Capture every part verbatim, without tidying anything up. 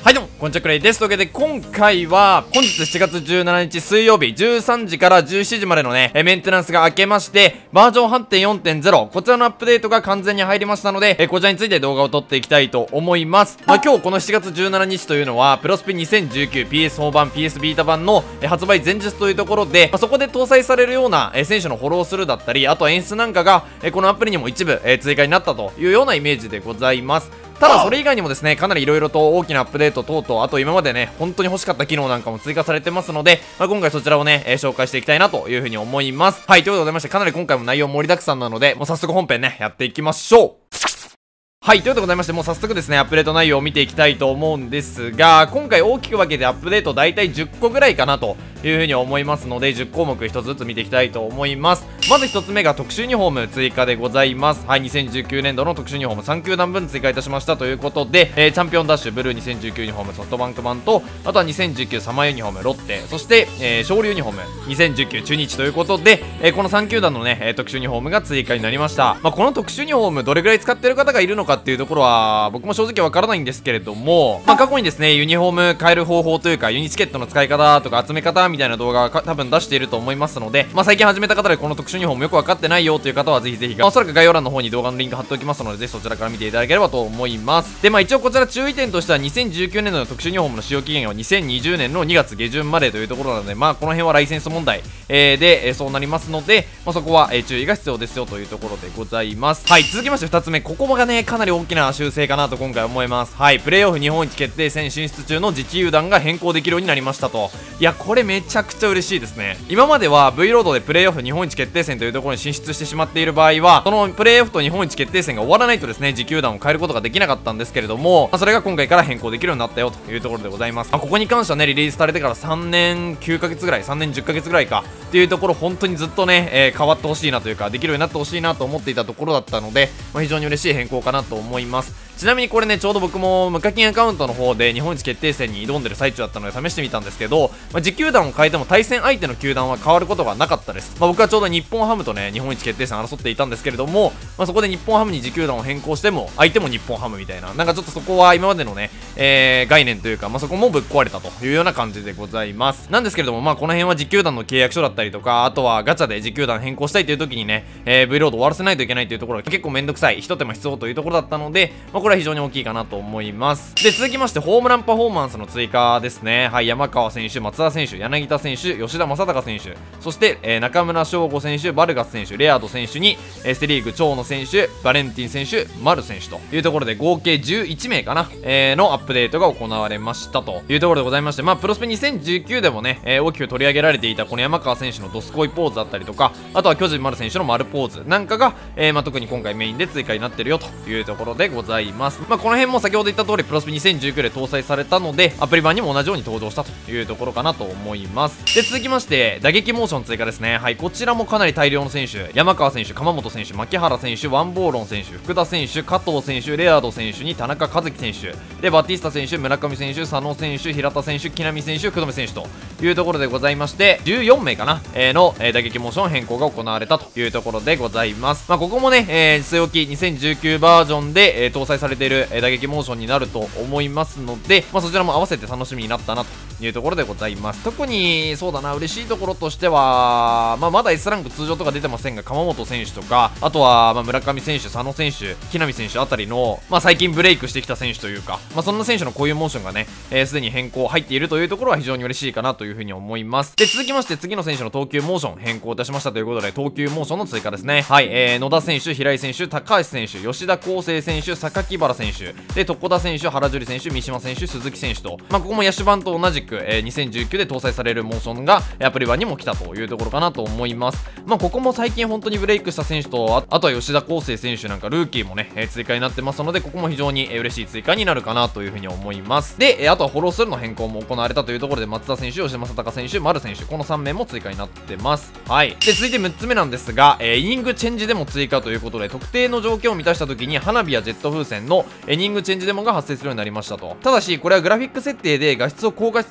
はいどうも、こんにちは、くらいです。というわけで、今回は、本日しちがつじゅうしちにち水曜日、じゅうさんじからじゅうしちじまでのね、メンテナンスが明けまして、バージョン はちてんよんてんゼロ、こちらのアップデートが完全に入りましたので、こちらについて動画を撮っていきたいと思います。まあ、今日このしちがつじゅうしちにちというのは、プロスピにせんじゅうきゅう ピーエスフォー 版、ピーエス ビータ版の発売前日というところで、まあ、そこで搭載されるような選手のフォローするだったり、あとは演出なんかが、このアプリにも一部追加になったというようなイメージでございます。ただそれ以外にもですね、かなり色々と大きなアップデート等々、あと今までね、本当に欲しかった機能なんかも追加されてますので、まあ、今回そちらをね、えー、紹介していきたいなというふうに思います。はい、ということでございまして、かなり今回も内容盛りだくさんなので、もう早速本編ね、やっていきましょう。はい、ということでございまして、もう早速ですね、アップデート内容を見ていきたいと思うんですが、今回大きく分けてアップデート大体じゅっこぐらいかなというふうに思いますので、じゅっこうもくひとつずつ見ていきたいと思います。まずひとつめが特殊ユニフォーム追加でございます。はい、にせんじゅうきゅうねんどの特殊ユニフォームさんきゅうだんぶん追加いたしましたということで、えー、チャンピオンダッシュブルーにせんじゅうきゅうユニフォームソフトバンク版と、あとはにせんじゅうきゅうサマーユニフォームロッテ、そして、えー、勝利ユニフォームにせんじゅうきゅう中日ということで、えー、このさんきゅうだんのね、えー、特殊ユニフォームが追加になりました。まあ、この特殊ユニフォームどれぐらい使ってる方がいるのかっていうところは、僕も正直わからないんですけれども、まあ、過去にですね、ユニフォーム変える方法というか、ユニチケットの使い方とか集め方みたいな動画が多分出していると思いますので、まあ、最近始めた方でこの特殊ユニフォームよくわかってないよという方はぜひぜひ、まあ、おそらく概要欄の方に動画のリンク貼っておきますので、ぜひそちらから見ていただければと思います。で、まあ一応こちら注意点としてはにせんじゅうきゅうねんどの特殊ユニフォームの使用期限はにせんにじゅうねんのにがつげじゅんまでというところなので、まあこの辺はライセンス問題、えー、で、えー、そうなりますので、まあ、そこは、えー、注意が必要ですよというところでございます。はい、続きましてふたつめ、ここがね、かなり大きな修正かなと今回思います。はい、プレーオフ日本一決定戦進出中の自治球団が変更できるようになりましたと。いや、これめちゃくちゃ嬉しいですね。今までは V ロードでプレーオフ日本一決定戦というところに進出してしまっている場合は、そのプレーオフと日本一決定戦が終わらないとですね、自球団を変えることができなかったんですけれども、まあ、それが今回から変更できるようになったよというところでございます。まあ、ここに関してはね、リリースされてからさんねんきゅうかげつぐらい、さんねんじゅっかげつぐらいかっていうところ、本当にずっとね、えー、変わってほしいなというか、できるようになってほしいなと思っていたところだったので、まあ、非常に嬉しい変更かなと思います。ちなみにこれね、ちょうど僕も無課金アカウントの方で日本一決定戦に挑んでる最中だったので試してみたんですけど、まあ、自球団を変えても対戦相手の球団は変わることがなかったです。まあ、僕はちょうど日本ハムとね、日本一決定戦争っていたんですけれども、まあ、そこで日本ハムに自球団を変更しても相手も日本ハムみたいな、なんかちょっとそこは今までのね、えー、概念というか、まあ、そこもぶっ壊れたというような感じでございます。なんですけれども、まあこの辺は自球団の契約書だったりとか、あとはガチャで自球団変更したいという時にね、えー、V ロード終わらせないといけないというところが結構めんどくさい、一手間必要というところだったので、まあ、これは非常に大きいかなと思います。で、続きましてホームランパフォーマンスの追加ですね。はい、山川選手、松田選手、柳田選手、吉田正尚選手、そして、えー、中村翔吾選手、バルガス選手、レアード選手に、えー、セリーグ長野選手、バレンティン選手、丸選手というところで合計じゅういちめいかな、えー、のアップデートが行われましたというところでございまして、まあプロスペにせんじゅうきゅうでもね、えー、大きく取り上げられていたこの山川選手のドスコイポーズだったりとか、あとは巨人丸選手の丸ポーズなんかが、えー、まあ特に今回メインで追加になってるよというところでございます。まあこの辺も先ほど言った通りプロスペにせんじゅうきゅうで搭載されたので、アプリ版にも同じように登場したというところかなと思います。で、続きまして打撃モーション追加ですね。はい、こちらもかなり大量の選手、山川選手、鎌本選手、牧原選手、ワンボーロン選手、福田選手、加藤選手、レアード選手に田中和樹選手で、バティスタ選手、村上選手、佐野選手、平田選手、木浪選手、福留選手というところでございまして、じゅうよんめいかな、えー、の、えー、打撃モーション変更が行われたというところでございます。まあ、ここもね、えー、据え置きにせんじゅうきゅうバージョンで、えー、搭載されている、えー、打撃モーションになると思いますので、まあ、そちらも合わせて楽しみになったなというところでございます。特にそうだな、嬉しいところとしては、まあ、まだ S ランク通常とか出てませんが、鎌本選手とか、あとは、まあ、村上選手、佐野選手、木浪選手あたりの、まあ、最近ブレイクしてきた選手というか、まあ、そんな選手のこういうモーションがね、す、えー、で、に変更入っているというところは非常に嬉しいかなというふうに思います。で、続きまして次の選手の投球モーション変更いたしましたということで、投球モーションの追加ですね。はい、えー、野田選手、平井選手、高橋選手、吉田康生選手、榊原選手、で、床田選手、原樹里選手、三島選手、鈴木選手と、まあ、ここも野手版と同じく、えー、にせんじゅうきゅうで搭載されるモーションがアプリ版にも来たというところかなと思います。まあ、ここも最近本当にブレイクした選手と、あ, あとは吉田康生選手なんかルーキーもね、えー、追加になってますので、ここも非常に、えー、嬉しい追加になるかなというふうに思います。で、えー、あとはフォローするの変更も行われたというところで、松田選手、吉田正尚選手、丸選手、このさんめいも追加になってます。はい。で、続いてむっつめなんですが、えー、イニングチェンジデモ追加ということで、特定の条件を満たした時に花火やジェット風船のイニングチェンジデモが発生するようになりましたと。ただし、これはグラフィック設定で画質を高画質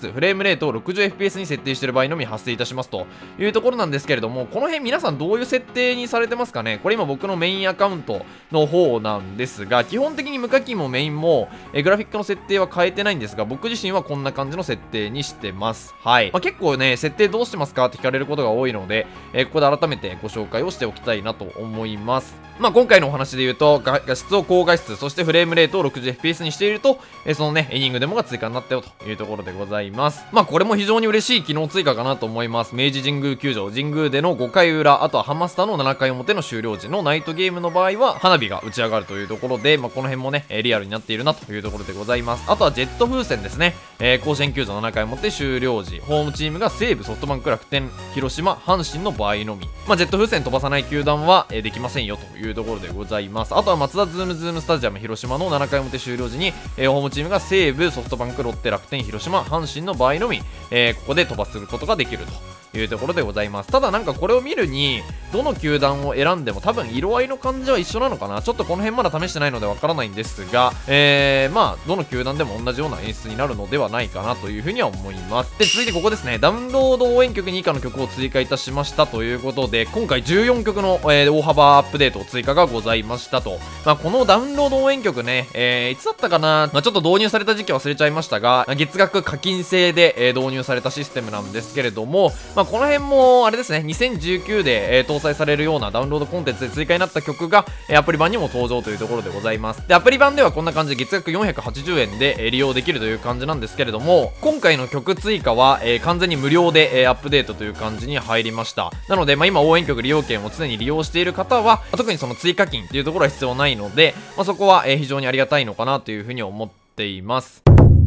質、フレームレートを ろくじゅうエフピーエス に設定している場合のみ発生いたしますというところなんですけれども、この辺皆さんどういう設定にされてますかね。これ今僕のメインアカウントの方なんですが、基本的に無課金もメインも、えグラフィックの設定は変えてないんですが、僕自身はこんな感じの設定にしてます。はい。まあ、結構ね、設定どうしてますかって聞かれることが多いので、えー、ここで改めてご紹介をしておきたいなと思います。まあ、今回のお話で言うと、画質を高画質、そしてフレームレートを ろくじゅうエフピーエス にしていると、えー、そのね、エニングデモが追加になったよというところでございます。まあ、これも非常に嬉しい機能追加かなと思います。明治神宮球場、神宮でのごかい裏、あとはハマスタのななかい表の終了時のナイトゲームの場合は、花火が打ち上がるというところで、まあ、この辺もね、リアルになっているなというところでございます。あとはジェット風船ですね。えー、甲子園球場ななかい表終了時、ホームチームが西武、ソフトバンク、楽天、広島、阪神の場合のみ。まあ、ジェット風船飛ばさない球団は、えー、できませんよというところでございます。あとは松田ズームズームスタジアム広島のななかい表終了時に、えー、ホームチームが西武、ソフトバンク、ロッテ、楽天、広島、阪神の場合のみ、えー、ここで飛ばすことができるというところでございます。ただなんかこれを見るに、どの球団を選んでも多分色合いの感じは一緒なのかな。ちょっとこの辺まだ試してないのでわからないんですが、えー、まあ、どの球団でも同じような演出になるのではないかなというふうには思います。で、続いてここですね。ダウンロード応援曲に以下の曲を追加いたしましたということで、今回じゅうよんきょくの、えー、大幅アップデート追加がございましたと。まあ、このダウンロード応援曲ね、えー、いつだったかな、まあ、ちょっと導入された時期忘れちゃいましたが、月額課金制で、えー、導入されたシステムなんですけれども、まあ、この辺も、あれですね、にせんじゅうきゅうで、えー、搭載されるようなダウンロードコンテンツで追加になった曲が、えー、アプリ版にも登場というところでございます。で、アプリ版ではこんな感じで月額よんひゃくはちじゅうえんで、えー、利用できるという感じなんですけれども、今回の曲追加は、えー、完全に無料で、えー、アップデートという感じに入りました。なので、まあ、今応援曲利用券を常に利用している方は、特にその追加金っていうところは必要ないので、まあ、そこは、えー、非常にありがたいのかなというふうに思っています。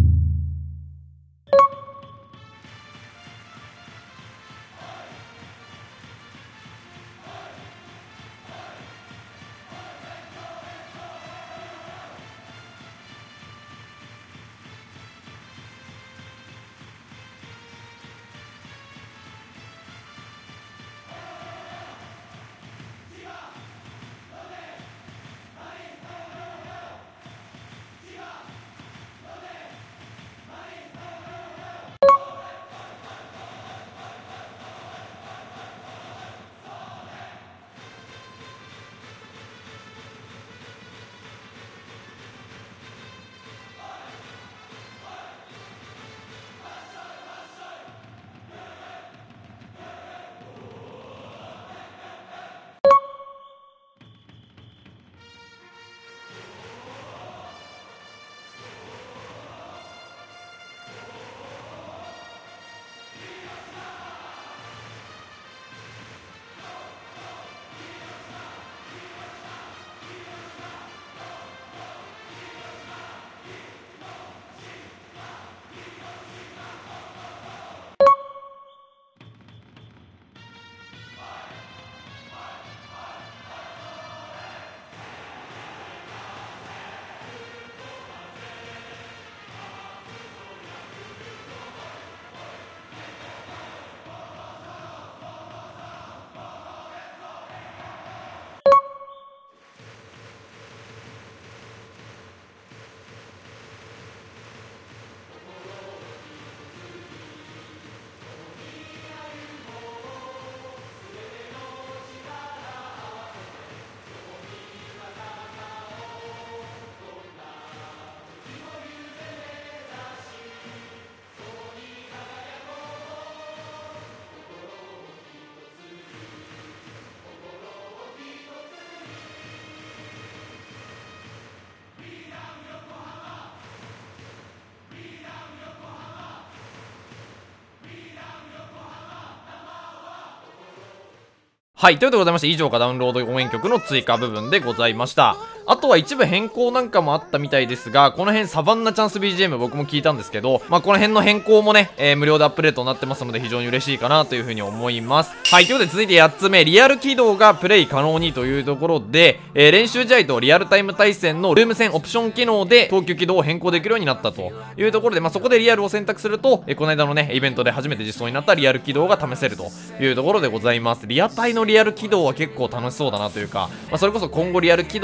はい、ということでございまして、以上がダウンロード応援曲の追加部分でございました。あとは一部変更なんかもあったみたいですが、この辺サバンナチャンス ビージーエム 僕も聞いたんですけど、まあこの辺の変更もね、えー、無料でアップデートになってますので非常に嬉しいかなというふうに思います。はい、ということで続いてやっつめ、リアル起動がプレイ可能にというところで、えー、練習試合とリアルタイム対戦のルーム戦オプション機能で投球起動を変更できるようになったというところで、まあそこでリアルを選択すると、えー、この間のね、イベントで初めて実装になったリアル起動が試せるというところでございます。リアタイのリアル起動は結構楽しそうだなというか、まあ、それこそ今後リアル起動での対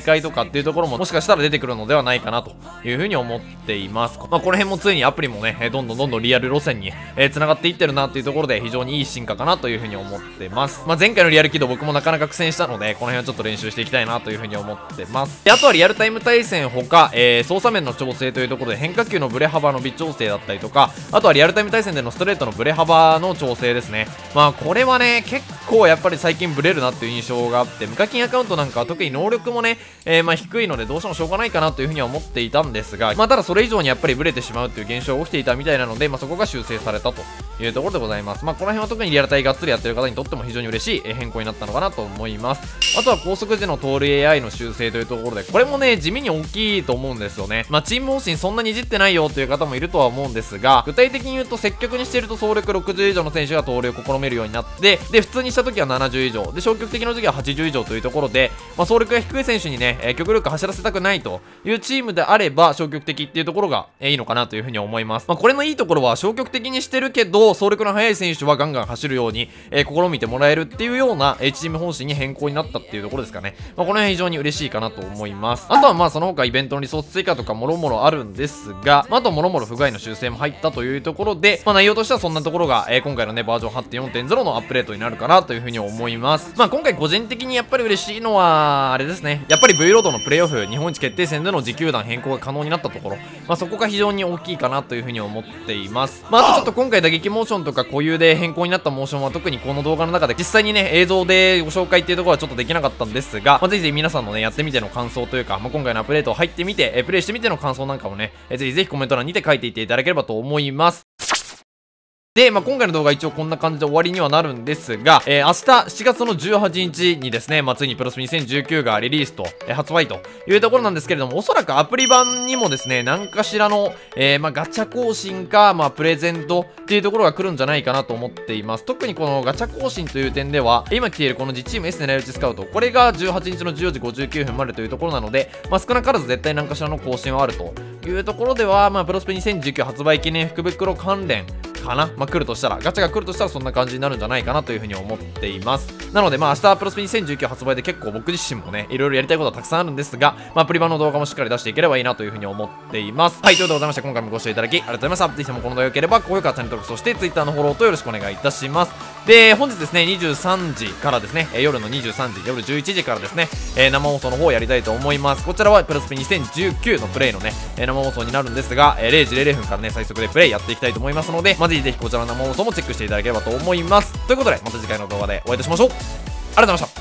大会とかっていうところももしかしたら出てくるのではないかなというふうに思っています。まあ、この辺もついにアプリもね、どんどんどんどんリアル路線に、えー、繋がっていってるなっていうところで非常にいい進化かなというふうに思ってます。まあ、前回のリアル起動僕もなかなか苦戦したので、この辺はちょっと練習していきたいなというふうに思ってます。で、あとはリアルタイム対戦ほか、えー、操作面の調整というところで変化球のブレ幅の微調整だったりとか、あとはリアルタイム対戦でのストレートのブレ幅の調整ですね。まあ、これはね、結構やっぱり最近ブレるなっていう印象があって、無課金アカウントなんかは特に能力もね、えー、まあ低いのでどうしてもしょうがないかなというふうには思っていたんですが、まあ、ただそれ以上にやっぱりブレてしまうっていう現象が起きていたみたいなので、まあ、そこが修正されたというところでございます。まあ、この辺は特にリアルタイがっつりやってる方にとっても非常に嬉しい変更になったのかなと思います。あとは高速時の通る エーアイ の修正というところで、これもね、地味に大きいと思うんですよね。まあ、チーム方針そんなにいじってないよという方もいるとは思うんですが、具体的に言うと積極にしていると総力ろくじゅう以上の選手が盗塁を試めるようになって、で、普通にした時はななじゅう以上、で、消極的な時ははちじゅう以上というところで、まあ、総力が低い選手にね、えー、極力走らせたくないというチームであれば、消極的っていうところが、えー、いいのかなというふうに思います。まあ、これのいいところは消極的にしてるけど、総力の速い選手はガンガン走るように、えー、試みてもらえるっていうような、えー、チーム方針に変更になったっていうところですかね。まあ、この辺非常に嬉しいかなと思います。あとはまあその他イベントのリソース追加とかもろもろあるんですが、まあ、あともろもろ不具合の修正も入ったというところで、まあ、内容としてはそんなところが、えー、今回のね、バージョン はちてんよんてんゼロ のアップデートになるかなというふうに思います。まあ、今回個人的にやっぱり嬉しいのは、あれですね。やっぱり V ロードのプレイオフ、日本一決定戦での自球団変更が可能になったところ、まあ、そこが非常に大きいかなというふうに思っています。まあ、あとちょっと今回打撃モーションとか固有で変更になったモーションは特にこの動画の中で実際にね、映像でご紹介っていうところはちょっとできなかったんですが、まあ、ぜひぜひ皆さんのね、やってみての感想というか、まあ、今回のアップデート入ってみて、えプレイしてみての感想なんかもね、えぜひぜひコメント欄にて書いていっていただければと思います。で、まあ、今回の動画一応こんな感じで終わりにはなるんですが、えー、明日しちがつのじゅうはちにちにですね、まあ、ついにプロスピにせんじゅうきゅうがリリースと、えー、発売というところなんですけれども、おそらくアプリ版にもですね、何かしらの、えー、まあ、ガチャ更新か、まあ、プレゼントっていうところが来るんじゃないかなと思っています。特にこのガチャ更新という点では、今来ているこの自チーム S 狙い撃ちスカウト、これがじゅうはちにちのじゅうよじごじゅうきゅうふんまでというところなので、まあ、少なからず絶対何かしらの更新はあるというところでは、まあ、プロスペにせんじゅうきゅう発売記念福袋関連かな、まあ、来るとしたら、ガチャが来るとしたらそんな感じになるんじゃないかなというふうに思っています。なので、まあ明日プロスペにせんじゅうきゅう発売で結構僕自身もね、いろいろやりたいことはたくさんあるんですが、まあプリ版の動画もしっかり出していければいいなというふうに思っています。はい、ということでございまして、今回もご視聴いただきありがとうございました。ぜひともこの動画良ければ高評価、チャンネル登録、そして Twitter のフォローとよろしくお願いいたします。で、本日ですね、にじゅうさんじからですね、夜のにじゅうさんじ、夜じゅういちじからですね、えー、生放送の方をやりたいと思います。こちらはプロスペにせんじゅうきゅうのプレイのね、えー、生放送になるんですが、えー、れいじれいれいふんからね、最速でプレイやっていきたいと思いますので、まあ、ぜひぜひこちらの生放送もチェックしていただければと思います。ということで、また次回の動画でお会いいたしましょう。ありがとうございました。